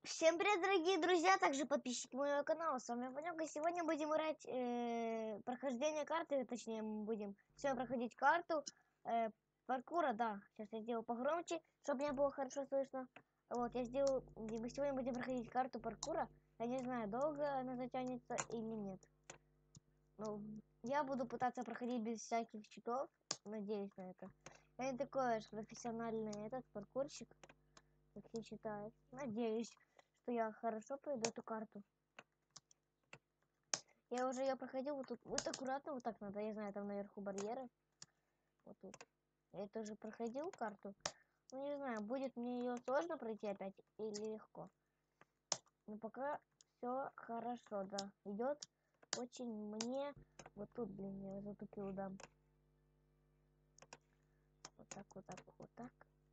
Всем привет, дорогие друзья, также подписчики моего канала. С вами Ванёк, сегодня будем играть прохождение карты, точнее мы будем сегодня проходить карту паркура, да. Сейчас я сделаю погромче, чтобы мне было хорошо слышно. Вот, мы сегодня будем проходить карту паркура. Я не знаю, долго она затянется или нет. Ну, я буду пытаться проходить без всяких читов, надеюсь на это. Я не такой уж профессиональный паркурщик, как все считают. Надеюсь, что я хорошо пройду эту карту. Я уже ее проходил вот тут. Вот аккуратно, вот так надо. Я знаю, там наверху барьеры. Вот тут. Я тоже проходил карту. Ну, не знаю, будет мне ее сложно пройти опять или легко. Но пока все хорошо, да. Идет очень мне. Вот тут, блин, я затупил, да. Вот так, вот так, вот так.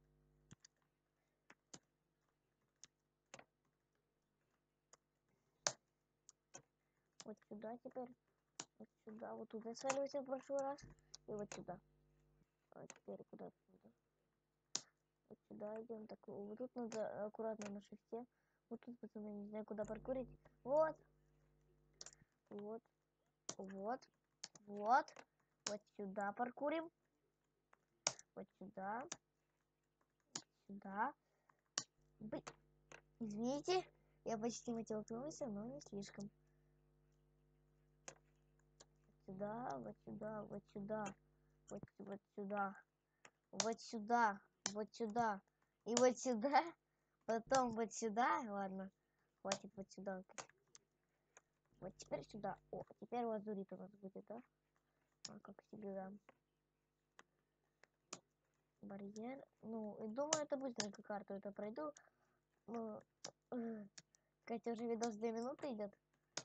Вот сюда теперь. Вот сюда. Вот тут я свалился в прошлый раз. И вот сюда. А теперь куда-то сюда. Вот сюда идем. Так, вот тут надо аккуратно на шесте. Вот тут, пацаны, не знаю, куда паркурить. Вот. Вот. Вот. Вот. Вот сюда паркурим. Вот сюда. Сюда. Блин. Извините. Я почти мотивировался, но не слишком. Сюда, вот сюда, вот сюда. Вот сюда. Вот сюда. Вот сюда. И вот сюда. Потом вот сюда. Ладно. Хватит вот сюда. Вот теперь сюда. О, теперь лазурит у нас будет, да? А, как всегда. Барьер. Ну, и думаю, это быстренько карту это пройду. Ну, Катя, уже видос 2 минуты идет.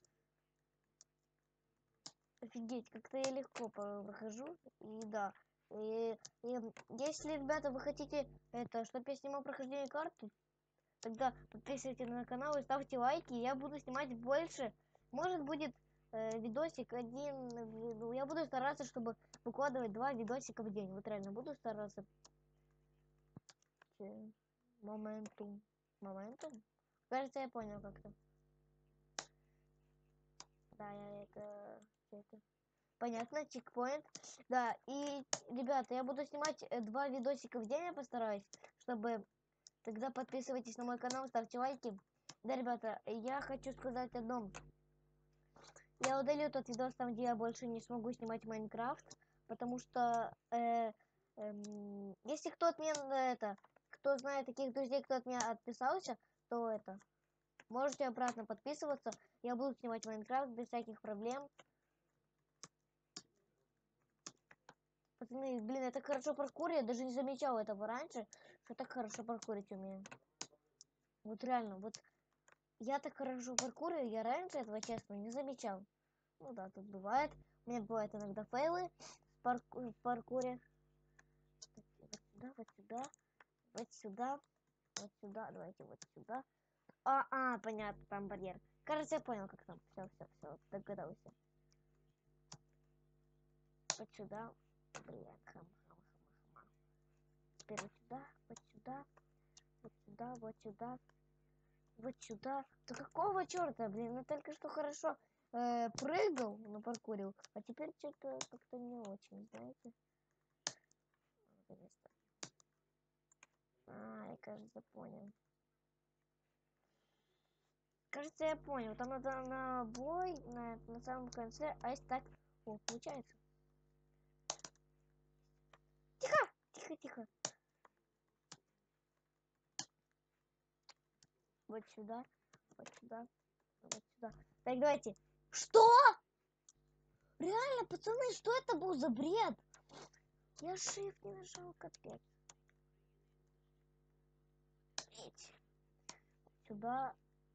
Офигеть, как-то я легко прохожу. И да. И если, ребята, вы хотите это, чтобы я снимал прохождение карты, тогда подписывайтесь на канал и ставьте лайки. Я буду снимать больше. Может будет видосик один. Ну, я буду стараться, чтобы выкладывать 2 видосика в день. Вот реально буду стараться. Моментум. Моментум? Кажется, я понял как-то. Да, я это. Понятно, чекпоинт. Да, и, ребята, я буду снимать 2 видосика в день, я постараюсь, чтобы... Тогда подписывайтесь на мой канал, ставьте лайки. Да, ребята, я хочу сказать одно. Я удалю тот видос, там, где я больше не смогу снимать Майнкрафт, потому что... если кто от меня кто знает таких друзей, кто от меня отписался, то это... Можете обратно подписываться. Я буду снимать Майнкрафт без всяких проблем. Пацаны, блин, я так хорошо паркурю, я даже не замечал этого раньше, что так хорошо паркурить умею. Вот реально, вот я так хорошо паркурю, я раньше этого, честно, не замечал. Ну да, тут бывает. У меня бывают иногда фейлы в паркуре. Вот сюда, вот сюда, вот сюда, вот сюда, давайте вот сюда. Понятно, там барьер. Кажется, я понял, как там. Все, догадался. Вот сюда. Блин, хам. Теперь вот сюда, вот сюда, вот сюда, вот сюда, вот сюда. Да какого черта, блин, я только что хорошо прыгал, но паркурил, а теперь что-то как-то не очень, знаете. Я, кажется, понял. Кажется, я понял. Там надо на бой, на самом конце, а если так... О, получается. Тихо. Вот сюда, вот сюда, вот сюда. Так, давайте. Что? Реально, пацаны, что это был за бред? Я shift не нажал, капец. Сюда.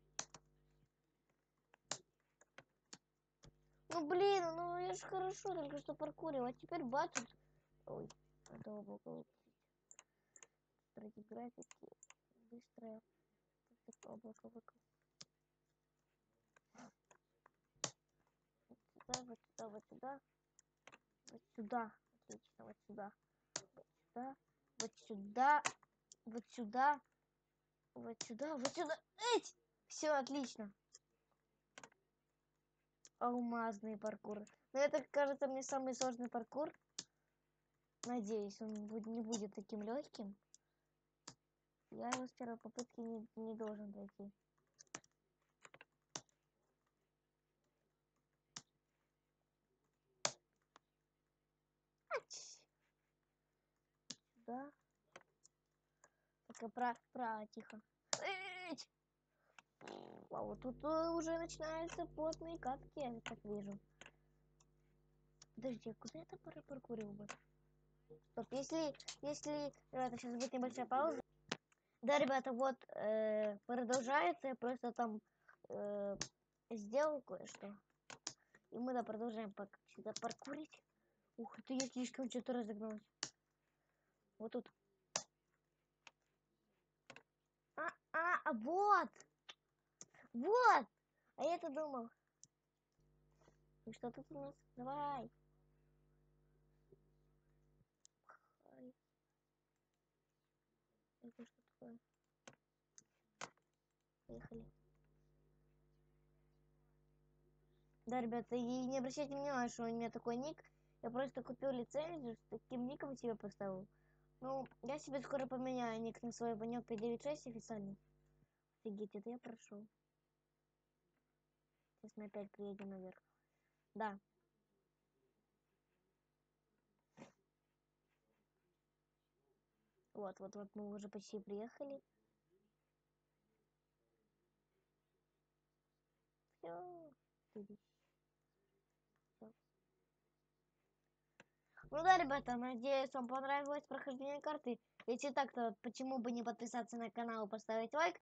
Ну блин, ну я же хорошо только что паркурил, а теперь бац. Ой, это облако выпустить. Строить графики. Быстрое. Облако выкл. Вот сюда, вот сюда, вот сюда. Вот сюда. Отлично, вот сюда. Вот сюда. Вот сюда. Вот сюда. Вот сюда. Вот сюда. Эть! Все, отлично. Алмазный паркур. Но это, кажется, мне самый сложный паркур. Надеюсь, он не будет таким легким. Я его с первой попытки не должен пройти. Да. Только тихо. А вот тут уже начинаются плотные катки, я так вижу. Подожди, а куда это паркурил бы? Стоп, если, ребята, сейчас будет небольшая пауза. Да, ребята, вот продолжается, я просто там сделал кое-что. И мы, да, продолжаем сюда паркурить. Ух ты, я слишком что-то разогналась. Вот тут. Вот! Вот! А я-то думал. И что тут у нас? Давай. Это что такое? Поехали. Да, ребята, и не обращайте внимания, что у меня такой ник. Я просто купил лицензию, с таким ником себе поставил. Ну, я себе скоро поменяю ник на свой Ванек 596 официальный. Офигеть, это я прошел. Сейчас мы опять приедем наверх. Да. Вот, мы уже почти приехали. Все. Ну да, ребята, надеюсь, вам понравилось прохождение карты. Если так, то почему бы не подписаться на канал и поставить лайк.